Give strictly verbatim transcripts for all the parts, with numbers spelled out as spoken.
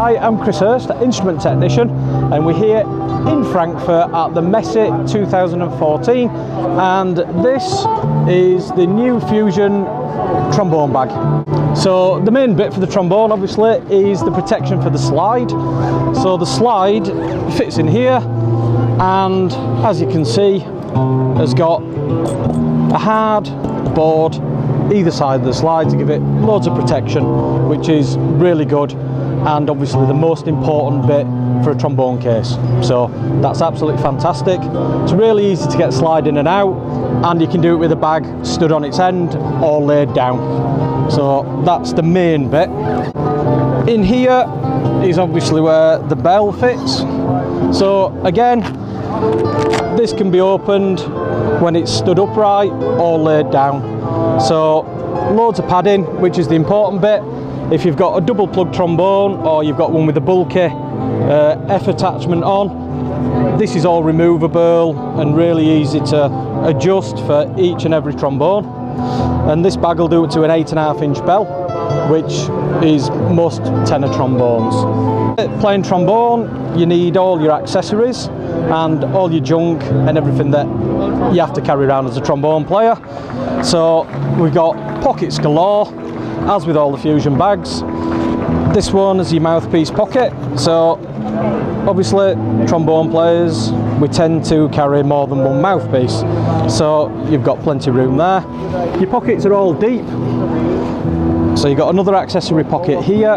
Hi, I'm Chris Hurst, instrument technician, and we're here in Frankfurt at the Messe two thousand fourteen, and this is the new Fusion trombone bag. So the main bit for the trombone obviously is the protection for the slide. So the slide fits in here, and as you can see has got a hard board either side of the slide to give it loads of protection, which is really good and obviously the most important bit for a trombone case. So that's absolutely fantastic. It's really easy to get slide in and out, and you can do it with a bag stood on its end or laid down. So that's the main bit. In here is obviously where the bell fits. So again, this can be opened when it's stood upright or laid down. So loads of padding, which is the important bit. If you've got a double plug trombone or you've got one with a bulky uh, F attachment on, this is all removable and really easy to adjust for each and every trombone. And this bag will do it to an eight and a half inch bell, which is most tenor trombones. Playing trombone, you need all your accessories and all your junk and everything that you have to carry around as a trombone player. So we've got pockets galore, as with all the Fusion bags. This one is your mouthpiece pocket. So obviously trombone players, we tend to carry more than one mouthpiece, so you've got plenty of room there. Your pockets are all deep, so you've got another accessory pocket here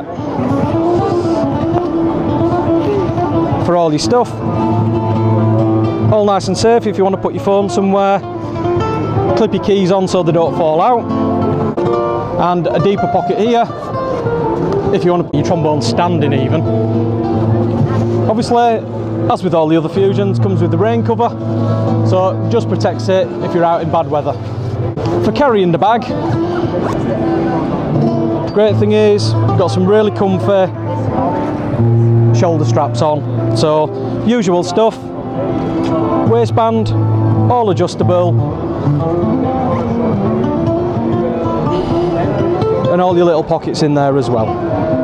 for all your stuff. All nice and safe if you want to put your phone somewhere. Clip your keys on so they don't fall out. And a deeper pocket here if you want to put your trombone standing even. Obviously, as with all the other Fusions, comes with the rain cover, so it just protects it if you're out in bad weather. For carrying the bag, the great thing is you've got some really comfy shoulder straps on. So usual stuff, waistband, all adjustable, and all your little pockets in there as well.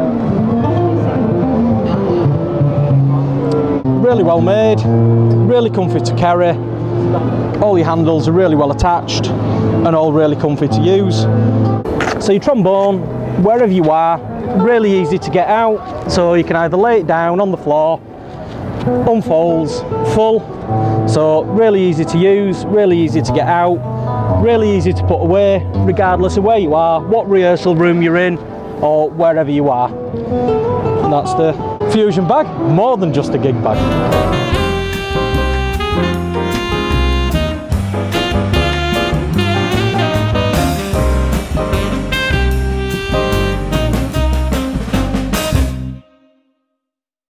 Really well made, really comfy to carry. All your handles are really well attached and all really comfy to use. So your trombone, wherever you are, really easy to get out. So you can either lay it down on the floor, unfolds full, so really easy to use, really easy to get out, really easy to put away regardless of where you are, what rehearsal room you're in, or wherever you are. And that's the Fusion bag, more than just a gig bag.